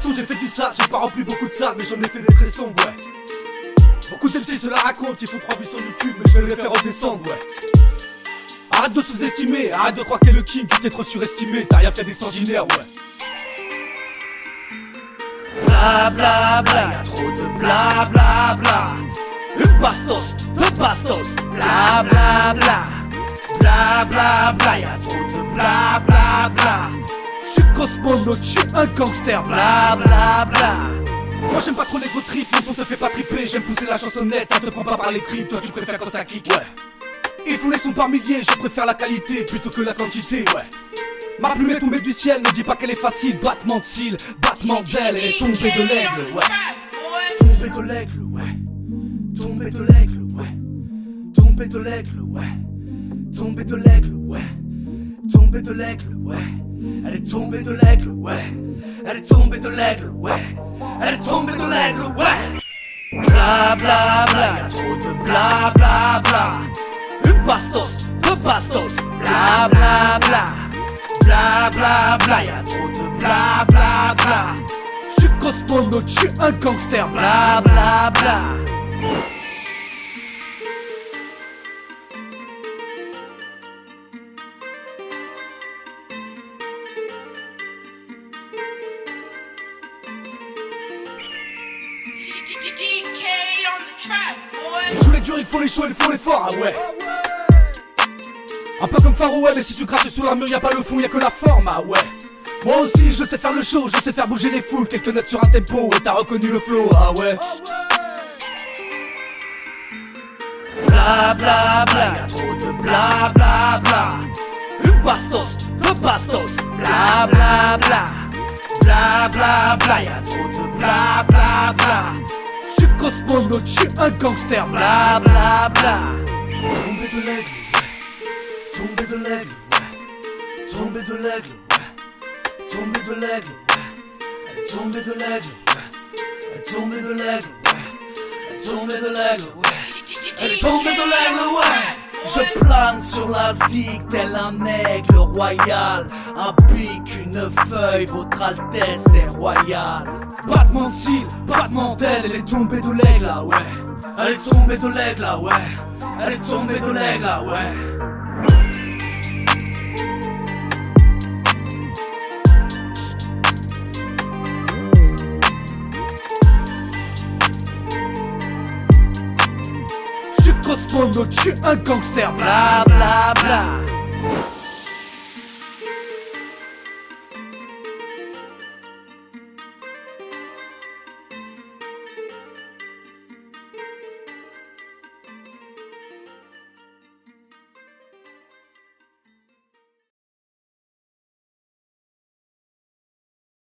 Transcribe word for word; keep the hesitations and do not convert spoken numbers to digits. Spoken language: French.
façon j'ai fait du sale, j'ai pas rempli beaucoup de salles, mais j'en ai fait des très sombres, ouais. Beaucoup d'M C se la racontent, ils font trois vues sur YouTube, mais je vais les faire redescendre, ouais. Arrête de sous-estimer, arrête de croire que t'es le king, tu t'es trop surestimé, t'as rien fait d'extraordinaire, ouais. Bla bla bla, y'a trop de bla bla bla. Une bastos, deux bastos, bla bla bla. Bla bla bla, y'a trop de bla bla bla. J'suis cosmonaute, j'suis un gangster, bla bla bla. Moi j'aime pas trop les go trip, mon son te fait pas triper. J'aime pousser la chansonnette, ça te prend pas par les tripes. Toi tu préfères quand ça kick, ouais. Ils font les sons par milliers, je préfère la qualité plutôt que la quantité, ouais. Ma plume est tombée du ciel, ne dis pas qu'elle est facile. Battement de cils, battement d'aile, elle est tombée de l'aigle, ouais. Tombée de l'aigle, ouais. Tombée de l'aigle, ouais. Tombée de l'aigle, ouais. Tombée de l'aigle, ouais. Tombée de l'aigle, ouais. Elle est tombée de l'aigle, ouais. Elle est tombée de l'aigle, ouais. Elle est tombée de l'aigle, ouais. Bla bla bla, y'a trop de bla bla bla. Une bastos, deux bastos, bla bla bla. Bla bla bla, y'a trop de bla bla bla. J'suis cosmonaute, j'suis un gangster, bla bla bla. Je joue les durs, il faut les chauds, il faut les forts, ah ouais. Un peu comme Farouet, mais si tu grattes sous l'armure, y'a pas le fond, y'a que la forme, ah ouais. Moi aussi, je sais faire le show, je sais faire bouger les foules. Quelques notes sur un tempo, et t'as reconnu le flow, ah ouais. Bla bla bla, y'a trop de bla bla bla. Une bastos, deux bastos, bla bla bla. Bla bla bla, y'a trop de bla bla bla. J'suis cosmonaute, j'suis un gangster, bla bla bla. Tombée de l'aigle, ouais. Tombée de l'aigle, ouais. Tombée de l'aigle, ouais. Tombée de l'aigle, ouais. Elle est tombée de l'aigle, ouais. Elle est tombée de l'aigle, ouais. Elle est tombée de l'aigle, ouais. Elle est tombée de l'aigle, ouais. Je plane sur la zig tel un aigle royal. Un pic, une feuille, votre altesse est royale. Battement de cils, battement d'aile, elle est tombée de l'aigle, là ouais. Elle est tombée de l'aigle, là ouais. Elle est tombée de l'aigle, là ouais. Cosmonaute, j'suis un gangster, bla bla bla.